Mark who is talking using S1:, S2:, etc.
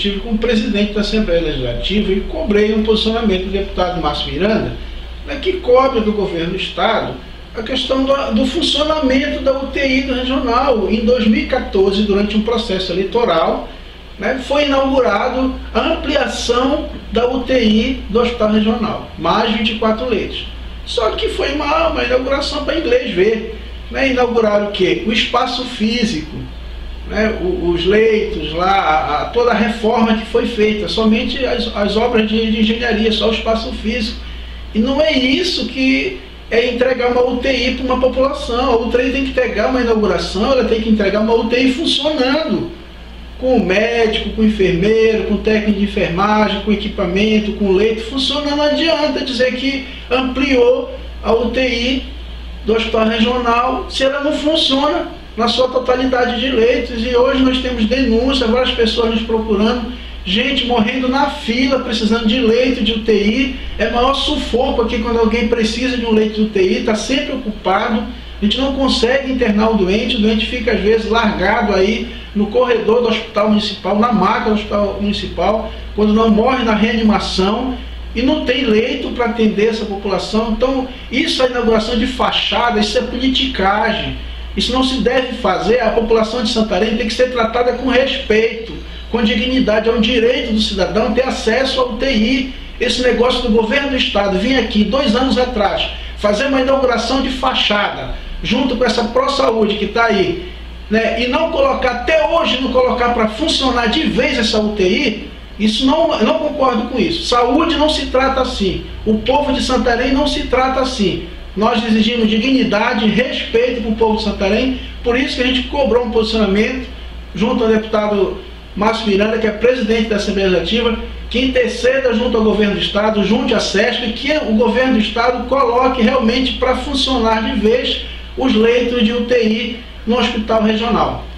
S1: estive como presidente da Assembleia Legislativa e cobrei um posicionamento do deputado Márcio Miranda, né, que cobre do governo do Estado a questão do funcionamento da UTI do regional. Em 2014, durante um processo eleitoral, né, foi inaugurado a ampliação da UTI do Hospital Regional, mais 24 leitos. Só que foi uma inauguração para inglês ver. Né, inauguraram o quê? O espaço físico, né, os leitos lá, toda a reforma que foi feita, somente as obras de engenharia, só o espaço físico. E não é isso que é entregar uma UTI para uma população. A UTI tem que entregar uma inauguração, ela tem que entregar uma UTI funcionando, com o médico, com o enfermeiro, com o técnico de enfermagem, com equipamento, com leito funcionando. Não adianta dizer que ampliou a UTI do Hospital Regional se ela não funciona na sua totalidade de leitos. E hoje nós temos denúncias, várias pessoas nos procurando, gente morrendo na fila, precisando de leito de UTI. É maior sufoco aqui quando alguém precisa de um leito de UTI, está sempre ocupado. A gente não consegue internar o doente fica às vezes largado aí no corredor do hospital municipal, na maca do hospital municipal, quando não morre na reanimação, e não tem leito para atender essa população. Então, isso é inauguração de fachada, isso é politicagem. Isso não se deve fazer. A população de Santarém tem que ser tratada com respeito, com dignidade. É um direito do cidadão ter acesso à UTI. Esse negócio do governo do Estado vir aqui 2 anos atrás, fazer uma inauguração de fachada, junto com essa ProSaúde que está aí, né, e não colocar, até hoje não colocar para funcionar de vez essa UTI, isso não concordo com isso. Saúde não se trata assim. O povo de Santarém não se trata assim. Nós exigimos dignidade, respeito para o povo de Santarém, por isso que a gente cobrou um posicionamento junto ao deputado Márcio Miranda, que é presidente da Assembleia Legislativa, que interceda junto ao governo do Estado, junto à SESP, que o governo do Estado coloque realmente para funcionar de vez os leitos de UTI no Hospital Regional.